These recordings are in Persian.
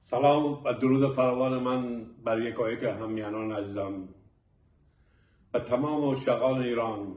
سلام و درود فراوان من بر یکایک همیهنان عزیزم و تمام عاشقان ایران.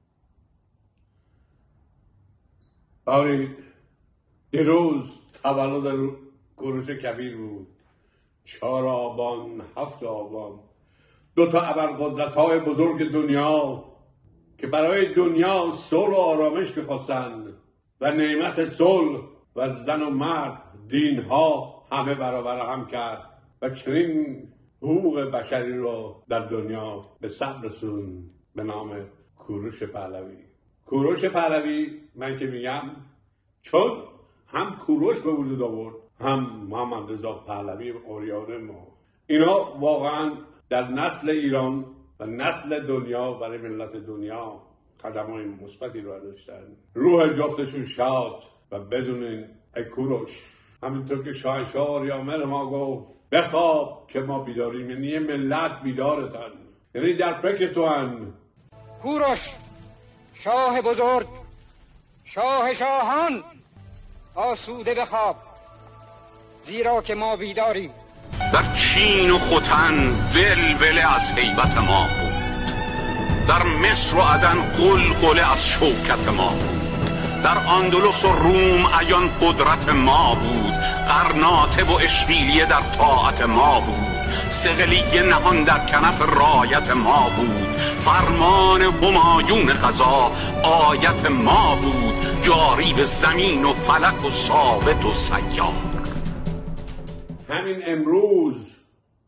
دیروز تولد کوروش کبیر بود. 4 آبان 7 آبان، 2 تا ابرقدرت‌های بزرگ دنیا که برای دنیا صلح و آرامش می‌خواستند و نعمت صلح و زن و مرد دین‌ها همه برابر هم کرد و چنین حقوق بشری رو در دنیا به ثبت رسوند به نام کوروش پهلوی. کوروش پهلوی من که میگم چون هم کوروش به وجود آورد هم محمد رضا پهلوی اوریان ما، اینا واقعا در نسل ایران و نسل دنیا برای ملت دنیا قدم‌های مثبتی رو داشتن. روح جفتشون شاد و بدونین ای کوروش، همینطور که شاهنشاه آریامر ما گفت بخواب که ما بیداریم، یعنی یه ملت بیدارتن، یعنی در فکر تو هن. کوروش شاه بزرگ، شاه شاهان، آسوده بخواب زیرا که ما بیداریم. در چین و ختن ولوله از هیبت ما بود، در مصر و عدن قلقله از شوکت ما بود، در اندلس و روم عیان قدرت ما بود، قرناطه و اشبیلیه در طاعت ما بود، صقلیه نهان در کنف رایت ما بود، فرمان همایون قضا آیت ما بود، جاری به زمین و فلک و ثابت و سیار. همین امروز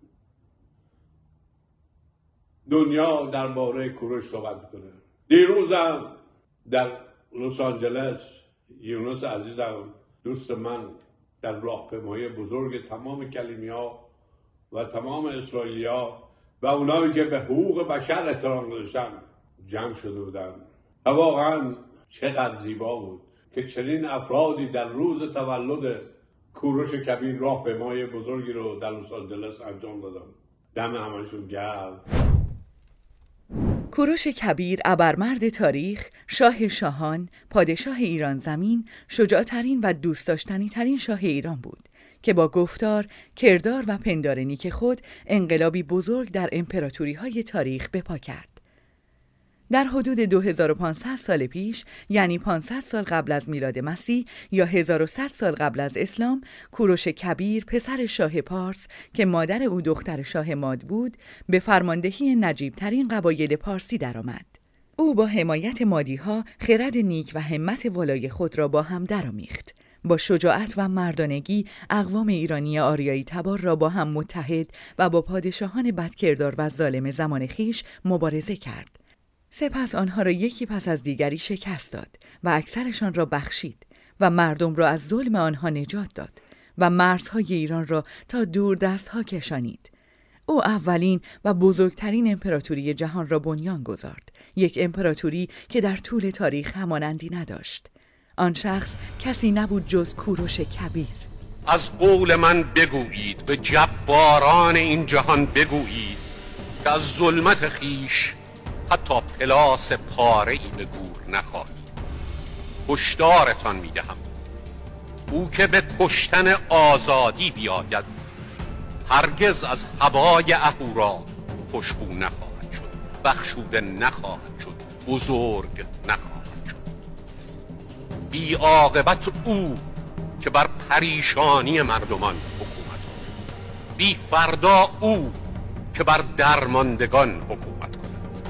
دنیا درباره کوروش صحبت میکنه. دیروزم در لس آنجلس یونس عزیزم دوست من در راهپیمایی بزرگ تمام کلیمیا و تمام اسرائیلیا و اونایی که به حقوق بشر احترام گذاشتن جمع شده بودن و واقعا چقدر زیبا بود که چنین افرادی در روز تولد کوروش کبیر راهپیمایی بزرگی رو در لس آنجلس انجام دادن. دم همشون گرم. کوروش کبیر ابرمرد تاریخ، شاه شاهان، پادشاه ایران زمین، شجاعترین و دوست داشتنی ترین شاه ایران بود که با گفتار، کردار و پندار نیک خود انقلابی بزرگ در امپراتوری‌های تاریخ به پا کرد. در حدود 2500 سال پیش، یعنی 500 سال قبل از میلاد مسیح یا 1100 سال قبل از اسلام، کوروش کبیر پسر شاه پارس که مادر او دختر شاه ماد بود، به فرماندهی نجیب‌ترین قبایل پارسی درآمد. او با حمایت مادی‌ها خرد نیک و همت والای خود را با هم درآمیخت. با شجاعت و مردانگی اقوام ایرانی آریایی تبار را با هم متحد و با پادشاهان بدکردار و ظالم زمان خویش مبارزه کرد. سپس آنها را یکی پس از دیگری شکست داد و اکثرشان را بخشید و مردم را از ظلم آنها نجات داد و مرزهای ایران را تا دور دستها کشانید. او اولین و بزرگترین امپراتوری جهان را بنیان گذارد، یک امپراتوری که در طول تاریخ همانندی نداشت. آن شخص کسی نبود جز کوروش کبیر. از قول من بگویید، به جباران این جهان بگویید که از ظلمت خیش حتی پلاس پاره ای به گور نخواهید. هشدارتان میدهم او که به کشتن آزادی بیاید هرگز از هوای اهورا خوشبو نخواهد شد، بخشوده نخواهد شد، بزرگ نخواهد شد. بی عاقبت او که بر پریشانی مردمان حکومت کند، بی فردا او که بر درماندگان حکومت کند.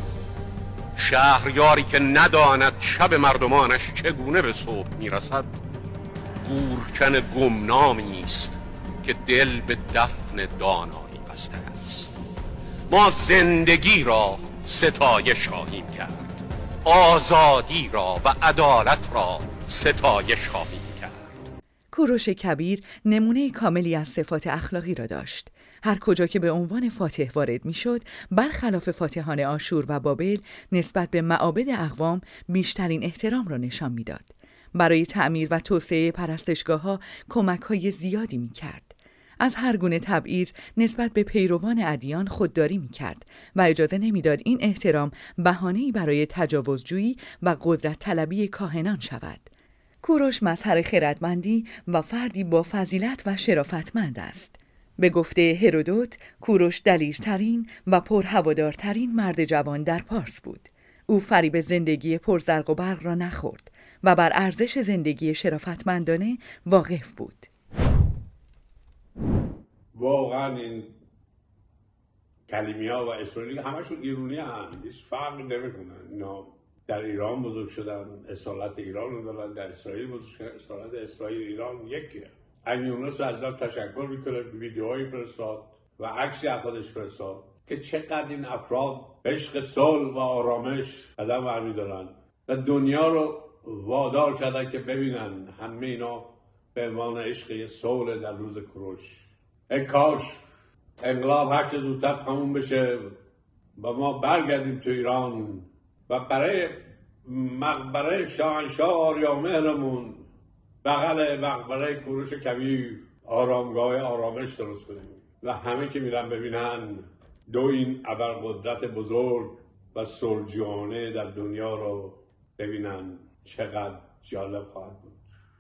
شهریاری که نداند شب مردمانش چگونه به صبح میرسد، گورکن گمنامی است که دل به دفن دانایی بسته است. ما زندگی را ستایش خواهیم کرد، آزادی را و عدالت را ستایش خواهیم کرد. کوروش کبیر نمونه کاملی از صفات اخلاقی را داشت. هر کجا که به عنوان فاتح وارد میشد، برخلاف فاتحان آشور و بابل، نسبت به معابد اقوام بیشترین احترام را نشان میداد. برای تعمیر و توسعه پرستشگاه‌ها کمک‌های زیادی می‌کرد. از هر گونه تبعیض نسبت به پیروان ادیان خودداری می‌کرد و اجازه نمی‌داد این احترام بهانه‌ای برای تجاوزجویی و قدرت طلبی کاهنان شود. کوروش مظهر خردمندی و فردی با فضیلت و شرافتمند است. به گفته هرودوت، کوروش دلیرترین و پرهوادارترین مرد جوان در پارس بود. او فریب زندگی پرزرق و برق را نخورد و بر ارزش زندگی شرافتمندانه واقف بود. واقعا این کلیمیا و اسرائیلی همشون ایرانی هستند، هیچ فرق نمیکنن. اینا در ایران بزرگ شدن، اصالت ایران رو دارن، در اسرائیل بزرگ شدن، اصالت اسرائیل ایران یکیه. یونس ازم تشکر میکنه، ویدیوهایی فرستاد و عکسی از خودش فرستاد که چقدر این افراد عشق صلح و آرامش قدم برمی‌دارن و دنیا رو وادار کردن که ببینن همه اینا به عنوان عشق صلح در روز کوروش. ای کاش انقلاب هر چه زودتر تموم بشه و ما برگردیم تو ایران و برای مقبره شاهنشاه آریامهرمون بغل مقبره کوروش کبیر آرامگاه آرامش درست کنیم و همه که میرن ببینن دو این ابرقدرت بزرگ و صلحجویانه در دنیا رو ببینن، چقدر جالب خواهد بود.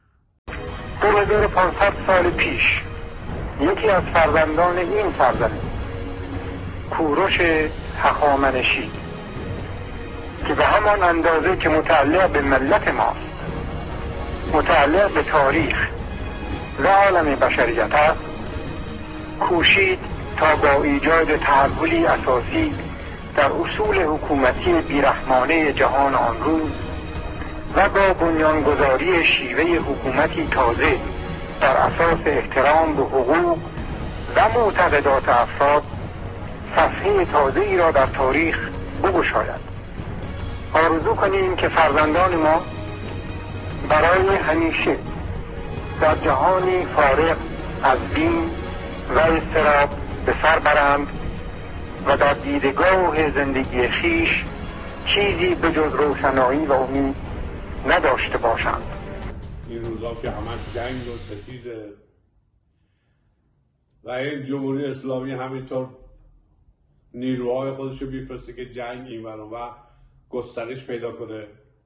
2500 سال پیش یکی از فرزندان این سرزمین، کوروش هخامنشی، که به همان اندازه که متعلق به ملت ماست، متعلق به تاریخ و عالم بشریت است، کوشید تا با ایجاد تحولی اساسی در اصول حکومتی بیرحمانه جهان آن روز و با بنیانگذاری شیوه حکومتی تازه بر اساس احترام به حقوق و معتقدات افراد صفحه تازه‌ای را در تاریخ بگشاید. آرزو کنیم که فرزندان ما برای همیشه در جهانی فارغ از دین و اضطراب به سر برند و در دیدگاه زندگی خویش چیزی به جز روشنایی و امید نداشته باشند. این روزا که همش جنگ و ستیزه و این جمهوری اسلامی همینطور نیروهای خودش رو بیفرسته که جنگ این و گسترش پیدا کنه،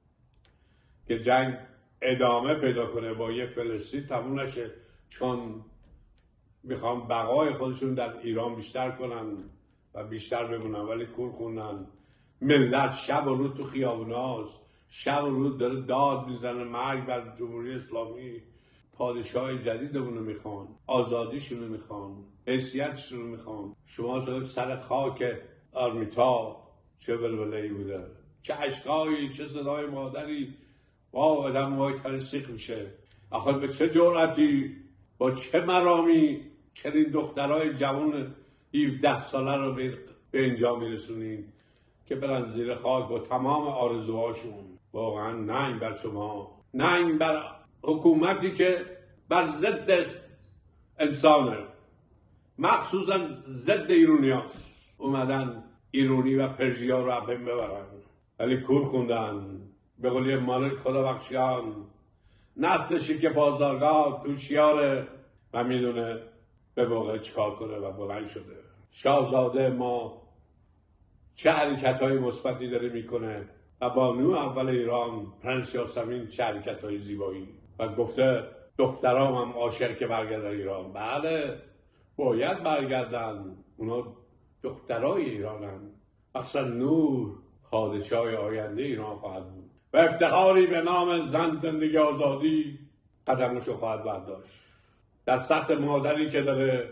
که جنگ ادامه پیدا کنه، با یه فلسطین تموم نشه، چون میخوام بقای خودشون در ایران بیشتر کنن و بیشتر بمونن، ولی کور خوندن. ملت شب و روز تو خیابوناست، شب و روز داره داد میزنه مرگ بر جمهوری اسلامی. پادشاه جدیدمون رو میخوان، آزادیشون رو میخوان، حیثیتشون رو میخوان. شما سر خاک آرمیتا چه بلبله‌ای بوده، چه اشکایی، چه صدای مادری، با آدم موهای تر سیخ میشه. آخه به چه جرأتی، با چه مرامی چنین دخترای جوان 17 ساله رو به اینجا میرسونین که برن زیر خاک با تمام آرزوهاشون. واقعا ننگ بر شما، ننگ بر حکومتی که بر ضد انسانه، مخصوصا ضد ایرونی هاست. اومدن ایرونی و پرژیا رو اپن ببرن، ولی کور خوندن. به قولی مالک خدا بخشیان، نسلشی که بازارگاه تو شیاره و میدونه به موقع چکار کنه و بلند شده. شاهزاده ما چه حرکت‌های مثبتی داره میکنه و بانو اول ایران پرنس یاسمین چه حرکت‌های زیبایی، و گفته دخترام هم عاشق که برگردن ایران. بله باید برگردن، اونا دخترای ایرانن. مخصوصا نور پادشاه آینده ایران خواهد بود و افتخاری به نام زن زندگی آزادی قدمشو خواهد برداشت. در سطح مادری که داره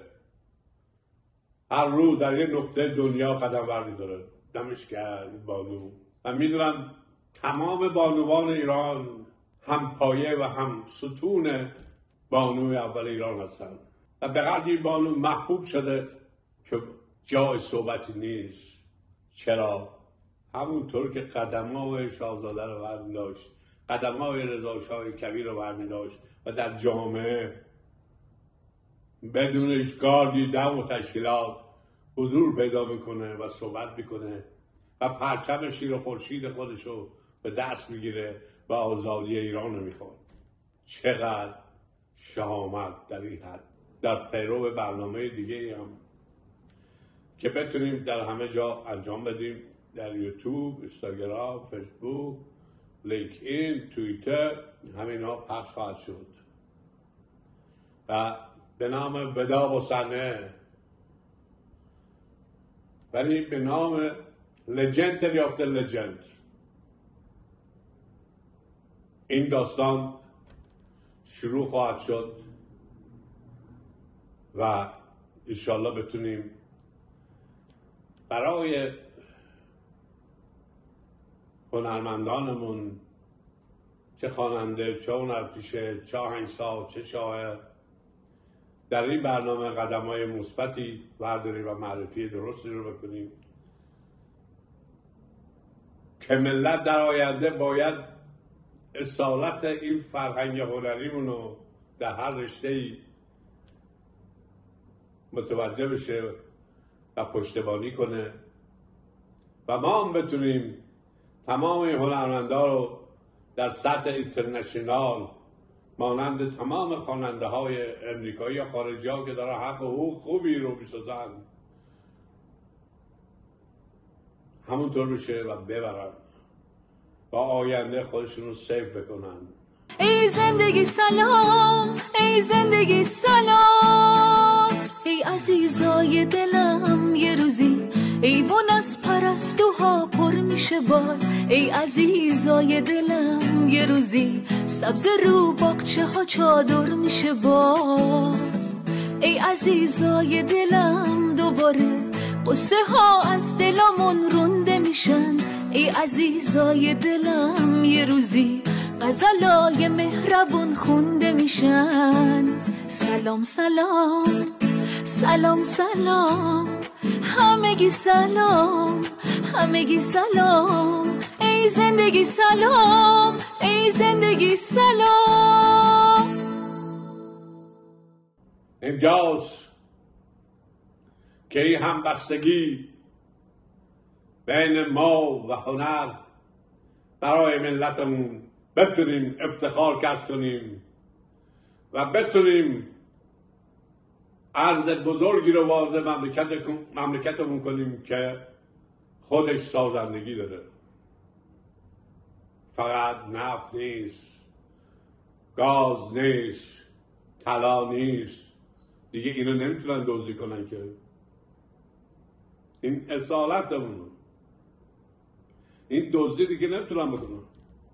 هر روز در یه نقطه دنیا قدم برمی‌داره. دمش گرم بانو. من میدونم تمام بانوان ایران هم پایه و هم ستون بانوی اول ایران هستن و به قدری بانو محبوب شده که جای صحبتی نیست. چرا؟ همونطور که قدم‌های شاهزاده رو برمی داشت، قدم‌های رضا شاه کبیر رو برمی داشت و در جامعه بدون اشکال دم و تشکیلات حضور پیدا میکنه و صحبت میکنه و پرچم شیر و خورشید خودش رو به دست میگیره و آزادی ایران رو میخواد. چقدر شهامت در این حد. در پیرو برنامه دیگه هم که بتونیم در همه جا انجام بدیم، در یوتیوب، اینستاگرام، فیسبوک لینکدین، توییتر، همینا پخش خواهد شد و به نام ودا و صحنه، ولی به نام Legendary of the Legend. این داستان شروع خواهد شد و انشالله بتونیم برای هنرمندانمون، چه خواننده، چه هنرپیشه، چه آهنگساز، چه شاعر، در این برنامه قدم‌های مثبتی برداریم و معرفی درستی رو بکنیم که ملت در آینده باید اصالت این فرهنگ هنریمون رو در هر رشته‌ای متوجه بشه و پشتیبانی کنه و ما هم بتونیم تمام این هنرمندان رو در سطح اینترنشنال مانند تمام خواننده های امریکایی یا خارجی ها که دارن حق و حقوق خوبی رو میسازن همونطور بشه و ببرن و آینده خودشون رو سیف بکنن. ای زندگی سلام، ای زندگی سلام، ای عزیزای دلم یه روزی ایوون از پرستوها پر میشه باز. ای عزیزای دلم یه روزی سبز رو باغچه ها چادر میشه باز. ای عزیزای دلم دوباره قصه ها از دلمون رونده میشن. ای عزیزای دلم یه روزی غزلای مهربون خونده میشن. سلام سلام سلام سلام، همگی سلام همگی سلام، ای زندگی سلام ای زندگی سلام. اینجاست که این همبستگی بین ما و هنر برای ملتمون بتونیم افتخار کسب کنیم و بتونیم ارز بزرگی رو وارد مملکتمون کنیم که خودش سازندگی داره. فقط نفت نیست، گاز نیست، طلا نیست، دیگه اینو نمیتونن دزدی کنن که این اصالتمون، این دزدی دیگه نمیتونن بکنن.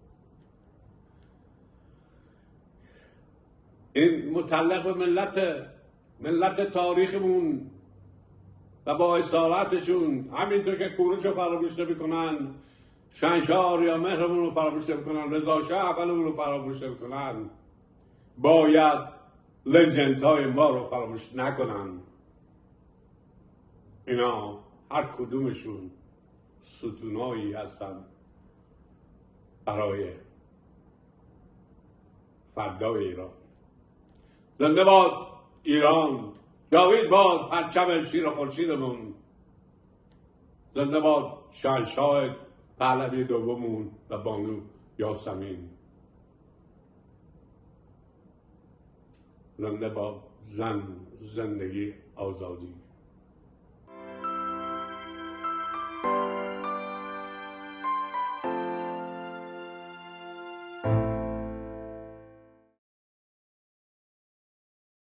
این متعلق به ملت تاریخمون و با اصالتشون، همینطور که کوروش رو فراموش نمی‌کنن، شهنشاه یا مهرمون رو فراموش نمی‌کنن، رضا شاه اولمون رو فراموش نمی‌کنن، باید لجندهای ما رو فراموش نکنن. اینا هر کدومشون ستونایی هستن برای فردای ایران. زنده باد ایران، جاوید باد پرچم شیر خورشیدمون، زنده باد شهنشاه پهلوی دوممون و بانو یاسمین، زنده باد زن، زندگی، آزادی.